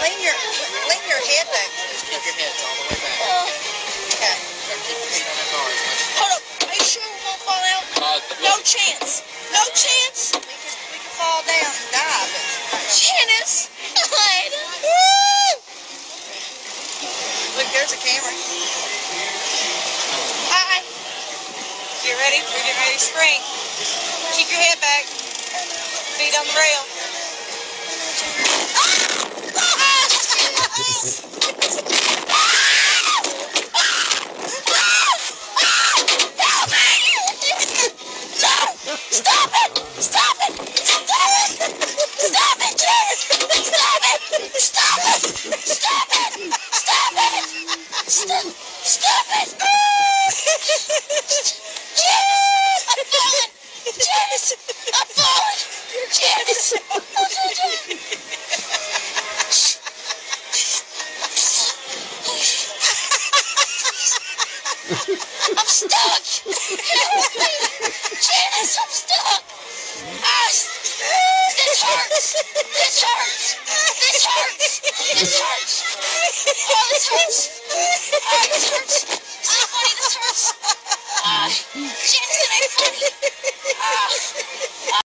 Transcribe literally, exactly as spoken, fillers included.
lean your lean your head back. Just keep your heads all the way back. Uh, okay. Keep your feet on the bar. Hold up. Are you sure we won't fall out? Uh, No chance. No chance. We can we can fall down and die, but Janice. Woo! Look, there's a camera. Hi. Get ready. We're getting ready to spring. Keep your head back. Feet on the rail. Stop it! Stop it! Stop it! Stop it, Janice! Stop it! Stop it! Stop it! Stop it! Stop, stop it! Janice! I'm falling! Janice! I'm falling! Janice! I'm stuck! Janice, I'm stuck! Ah, this hurts! This hurts! This hurts! This hurts! Oh, this hurts! Oh, this hurts! It's not funny, this hurts! Ah, Janice, it ain't funny! Ah.